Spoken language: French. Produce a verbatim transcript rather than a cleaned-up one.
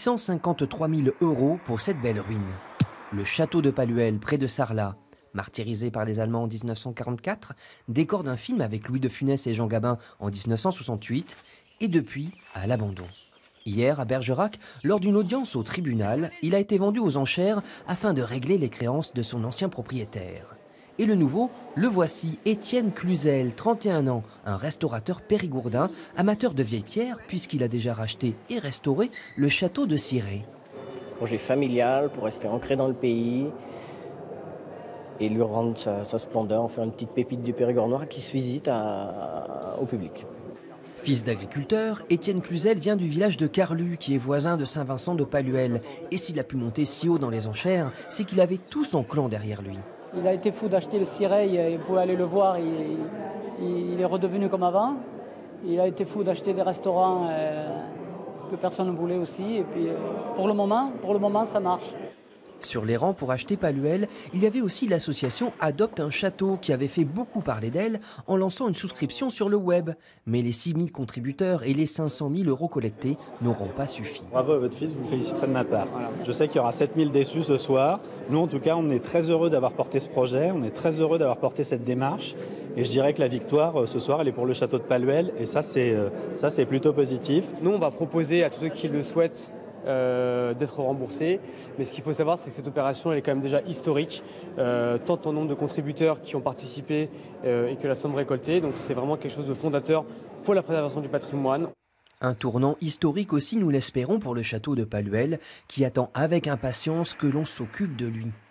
cent cinquante-trois mille euros pour cette belle ruine. Le château de Palluel, près de Sarlat, martyrisé par les Allemands en mille neuf cent quarante-quatre, décor d'un film avec Louis de Funès et Jean Gabin en mille neuf cent soixante-huit, et depuis à l'abandon. Hier, à Bergerac, lors d'une audience au tribunal, il a été vendu aux enchères afin de régler les créances de son ancien propriétaire. Et le nouveau, le voici, Étienne Cluzel, trente et un ans, un restaurateur périgourdin, amateur de vieilles pierres, puisqu'il a déjà racheté et restauré le château de Cirey. Projet familial pour rester ancré dans le pays et lui rendre sa, sa splendeur, en faire une petite pépite du Périgord noir qui se visite à, au public. Fils d'agriculteur, Étienne Cluzel vient du village de Carlu, qui est voisin de Saint-Vincent de Palluel. Et s'il a pu monter si haut dans les enchères, c'est qu'il avait tout son clan derrière lui. Il a été fou d'acheter le Cirey, il pouvait aller le voir, il, il est redevenu comme avant. Il a été fou d'acheter des restaurants euh, que personne ne voulait aussi. Et puis, euh, pour le moment, pour le moment, ça marche. Sur les rangs pour acheter Palluel, il y avait aussi l'association Adopte un château qui avait fait beaucoup parler d'elle en lançant une souscription sur le web. Mais les six mille contributeurs et les cinq cent mille euros collectés n'auront pas suffi. Bravo à votre fils, vous le féliciterez de ma part. Voilà. Je sais qu'il y aura sept mille déçus ce soir. Nous, en tout cas, on est très heureux d'avoir porté ce projet, on est très heureux d'avoir porté cette démarche. Et je dirais que la victoire, ce soir, elle est pour le château de Palluel. Et ça, c'est ça, c'est plutôt positif. Nous, on va proposer à tous ceux qui le souhaitent Euh, d'être remboursé. Mais ce qu'il faut savoir, c'est que cette opération elle est quand même déjà historique, euh, tant en nombre de contributeurs qui ont participé euh, et que la somme récoltée. Donc c'est vraiment quelque chose de fondateur pour la préservation du patrimoine. Un tournant historique aussi, nous l'espérons, pour le château de Palluel, qui attend avec impatience que l'on s'occupe de lui.